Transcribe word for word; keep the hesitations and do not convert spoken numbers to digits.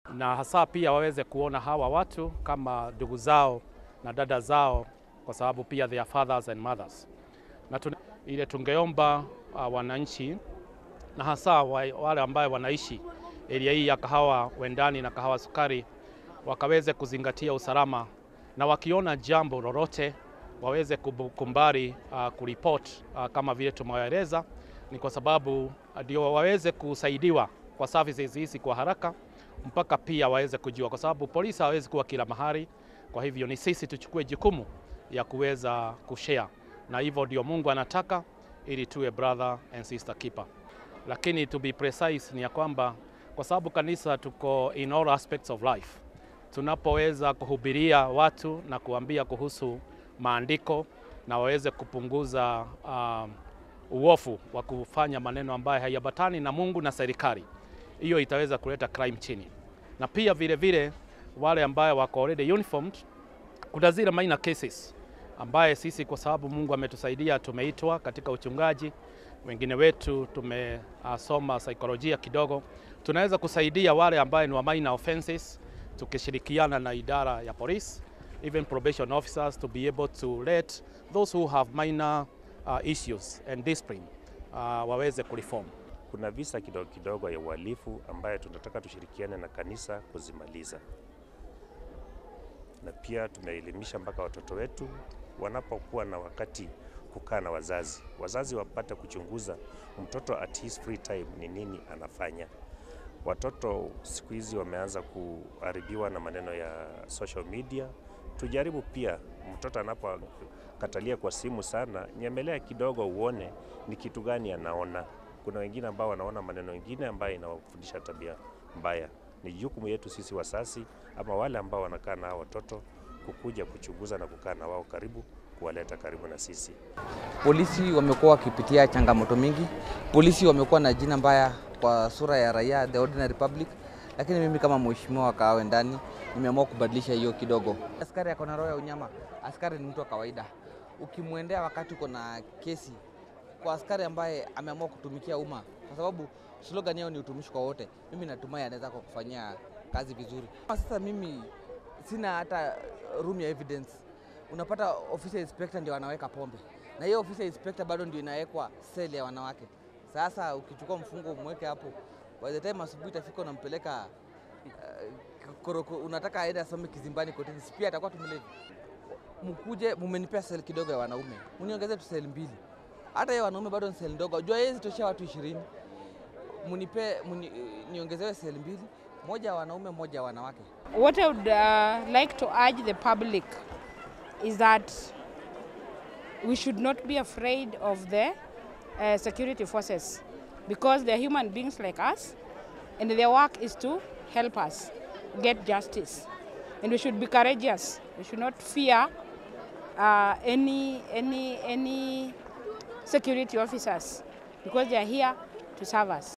na hasa pia waweze kuona hawa watu kama ndugu zao na dada zao, kwa sababu pia they are fathers and mothers. Na tuna, ile tungeomba uh, wananchi na hasa wale ambao wanaishi area hii ya Kahawa Wendani na Kahawa Sukari wakaweze kuzingatia usalama, na wakiona jambo lolote waweze kumbari uh, kuripot uh, kama vile tumewaeleza, ni kwa sababu ndio waweze kusaidiwa kwa services hizi kwa haraka, mpaka pia waweze kujua, kwa sababu polisi hawezi kuwa kila mahali. Kwa hivyo ni sisi tuchukue jukumu ya kuweza kushare, na hivyo ndio Mungu anataka, ili tuwe brother and sister keeper. Lakini to be precise ni ya kwamba kwa sababu kanisa tuko in all aspects of life, tunapoweza kuhubiria watu na kuambia kuhusu maandiko na waweze kupunguza um, uofu wa kufanya maneno ambayo hayabatani na Mungu na serikali, hiyo itaweza kuleta crime chini. Na pia vile vile wale ambao wako already uniformed, kuna zile minor cases ambaye sisi kwa sababu Mungu ametusaidia tumeitwa katika uchungaji, wengine wetu tumesoma uh, saikolojia kidogo, tunaweza kusaidia wale ambao ni wa minor offenses, tukishirikiana na idara ya police, even probation officers, to be able to let those who have minor uh, issues and discipline uh, waweze kureform. Kuna visa kidogo kidogo ya uhalifu ambaye tunataka tushirikiane na kanisa kuzimaliza, na pia tumeelimisha mpaka watoto wetu wanapokuwa na wakati kukaa na wazazi, wazazi wapate kuchunguza mtoto at his free time ni nini anafanya. Watoto siku hizi wameanza kuharibiwa na maneno ya social media. Tujaribu pia mtoto anapokatalia kwa simu sana, nyemelea kidogo uone ni kitu gani anaona. Kuna wengine ambao wanaona maneno mengine ambayo inawafundisha tabia mbaya. Ni jukumu yetu sisi wasasi ama wale ambao wanakaa na watoto kukuja kuchunguza na kukaa na wao karibu, kuwaleta karibu na sisi. Polisi wamekuwa wakipitia changamoto mingi. Polisi wamekuwa na jina mbaya kwa sura ya raia, the ordinary public, lakini mimi kama mheshimiwa wa Kahawa Wendani nimeamua kubadilisha hiyo kidogo. Askari ako na roho ya unyama. Askari ni mtu wa kawaida. Ukimwendea wakati uko na kesi, kwa askari ambaye ameamua kutumikia umma, kwa sababu slogan yao ni utumishi kwa wote, mimi natumai anaweza kufanyia kazi vizuri. Sasa mimi sina hata room ya evidence. Unapata officer inspector ndio anaweka pombe, na hiyo officer inspector bado ndio inawekwa cell ya wanawake. Sasa ukichukua mfungo umweke hapo, by the time asubuhi itafika unampeleka uh, koroko, unataka aende asome kizimbani kotini, si pia atakuwa tumelevi. Mkuje mumenipea cell kidogo ya wanaume, mniongezee tu cell mbili. Hata ya wanaume bado ni cell ndogo, jua hizi toshia watu ishirini. Munipe muni, niongezewe cell mbili, moja wanaume moja wanawake. What I would uh, like to urge the public is that we should not be afraid of the uh, security forces, because they are human beings like us, and their work is to help us get justice. And we should be courageous. We should not fear uh, any any any security officers, because they are here to serve us.